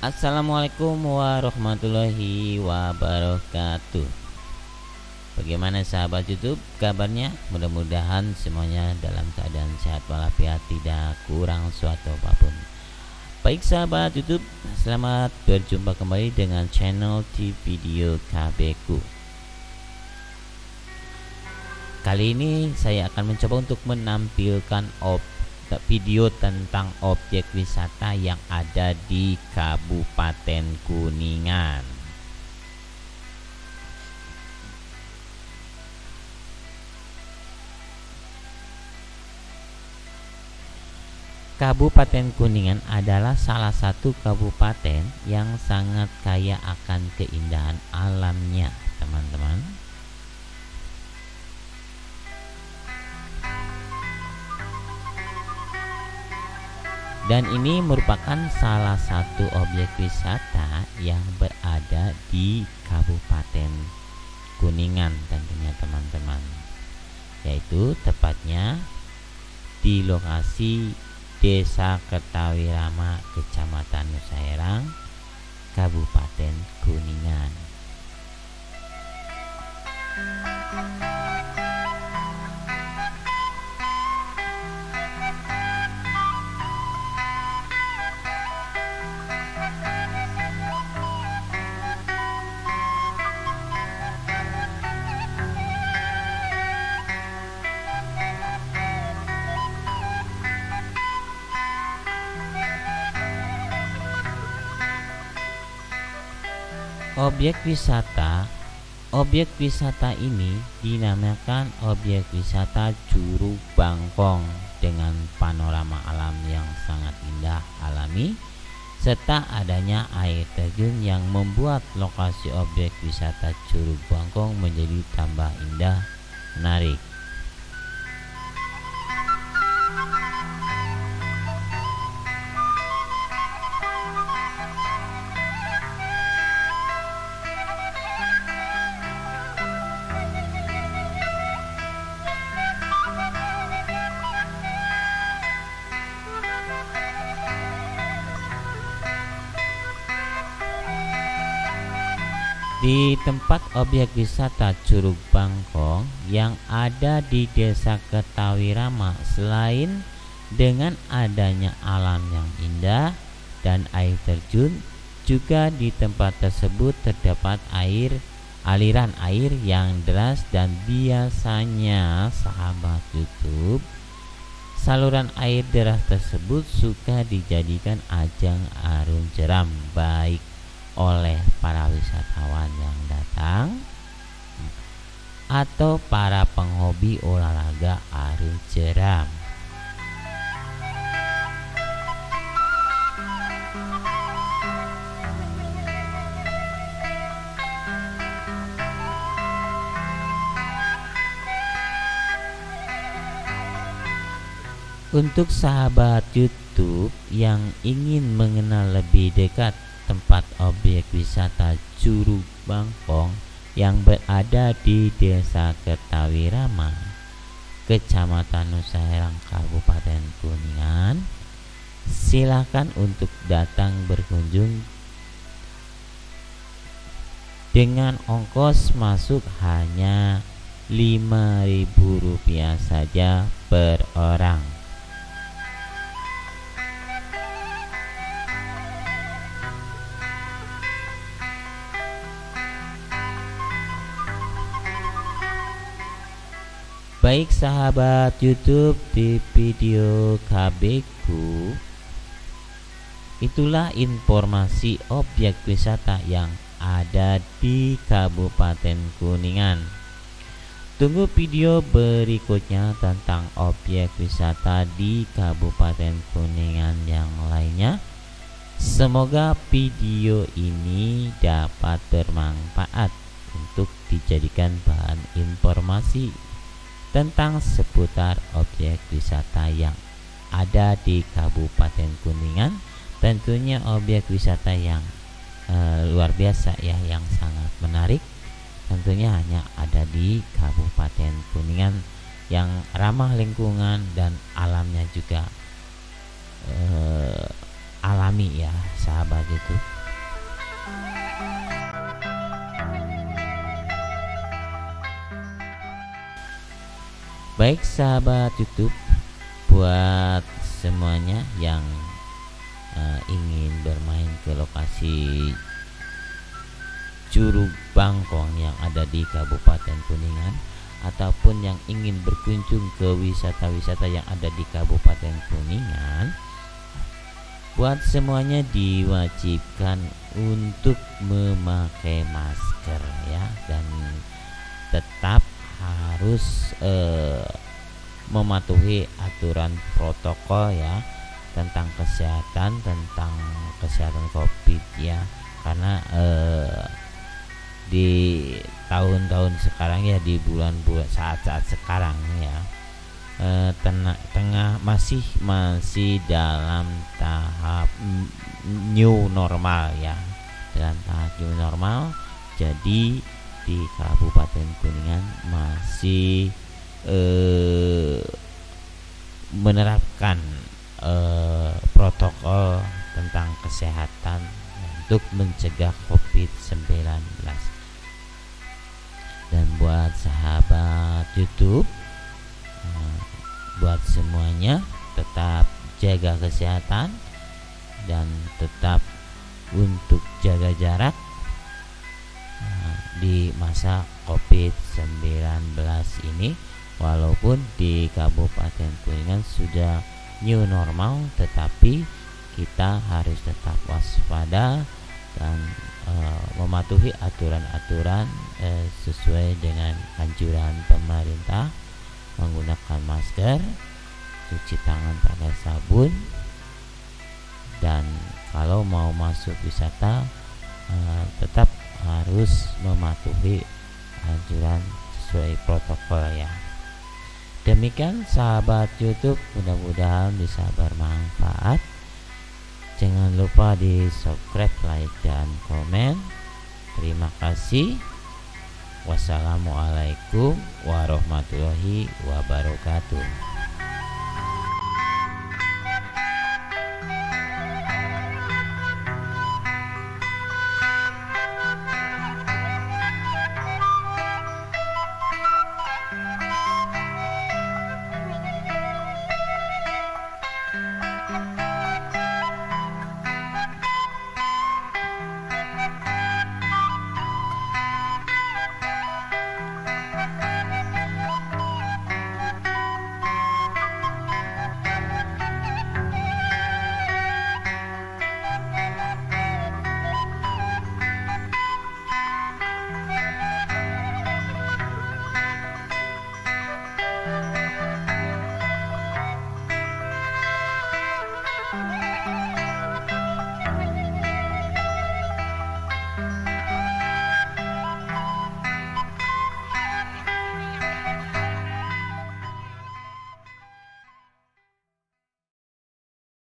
Assalamualaikum warahmatullahi wabarakatuh. Bagaimana sahabat YouTube kabarnya? Mudah-mudahan semuanya dalam keadaan sehat walafiat, tidak kurang suatu apapun. Baik sahabat YouTube, selamat berjumpa kembali dengan channel di video KB ku. Kali ini saya akan mencoba untuk menampilkan video tentang objek wisata yang ada di Kabupaten Kuningan. Kabupaten Kuningan adalah salah satu kabupaten yang sangat kaya akan keindahan alamnya, teman-teman. Dan ini merupakan salah satu objek wisata yang berada di Kabupaten Kuningan tentunya teman-teman, yaitu tepatnya di lokasi Desa Kertawirama, Kecamatan Nusa Herang, Kabupaten Kuningan. Objek wisata ini dinamakan objek wisata Curug Bangkong dengan panorama alam yang sangat indah alami serta adanya air terjun yang membuat lokasi objek wisata Curug Bangkong menjadi tambah indah menarik. Di tempat objek wisata Curug Bangkong yang ada di Desa Kertawirama, selain dengan adanya alam yang indah dan air terjun, juga di tempat tersebut terdapat aliran air yang deras dan biasanya sahabat YouTube, saluran air deras tersebut suka dijadikan ajang arung jeram baik oleh para wisatawan yang datang atau para penghobi olahraga arung jeram. Untuk sahabat YouTube yang ingin mengenal lebih dekat tempat objek wisata Curug Bangkong yang berada di Desa Kertawirama, Kecamatan Nusa Herang, Kabupaten Kuningan, silakan untuk datang berkunjung dengan ongkos masuk hanya Rp5.000 saja per orang. Baik sahabat YouTube, di video KB ku itulah informasi objek wisata yang ada di Kabupaten Kuningan. Tunggu video berikutnya tentang objek wisata di Kabupaten Kuningan yang lainnya. Semoga video ini dapat bermanfaat untuk dijadikan bahan informasi tentang seputar objek wisata yang ada di Kabupaten Kuningan. Tentunya objek wisata yang luar biasa ya, yang sangat menarik. Tentunya hanya ada di Kabupaten Kuningan yang ramah lingkungan dan alamnya juga alami ya sahabat YouTube. Baik sahabat YouTube, buat semuanya yang ingin bermain ke lokasi Curug Bangkong yang ada di Kabupaten Kuningan, ataupun yang ingin berkunjung ke wisata-wisata yang ada di Kabupaten Kuningan, buat semuanya diwajibkan untuk memakai masker ya, dan tetap harus mematuhi aturan protokol ya tentang kesehatan COVID ya, karena di tahun-tahun sekarang ya, di bulan-bulan saat-saat sekarang ya, masih dalam tahap new normal ya, dalam tahap new normal. Jadi di Kabupaten Kuningan masih menerapkan protokol tentang kesehatan untuk mencegah COVID-19. Dan buat sahabat YouTube, buat semuanya tetap jaga kesehatan dan tetap untuk jaga jarak di masa COVID-19 ini. Walaupun di Kabupaten Kuningan sudah new normal, tetapi kita harus tetap waspada dan mematuhi aturan-aturan sesuai dengan anjuran pemerintah, menggunakan masker, cuci tangan pakai sabun, dan kalau mau masuk wisata tetap harus mematuhi anjuran sesuai protokol ya. Demikian sahabat YouTube, mudah-mudahan bisa bermanfaat. Jangan lupa di subscribe, like, dan komen. Terima kasih. Wassalamualaikum warahmatullahi wabarakatuh.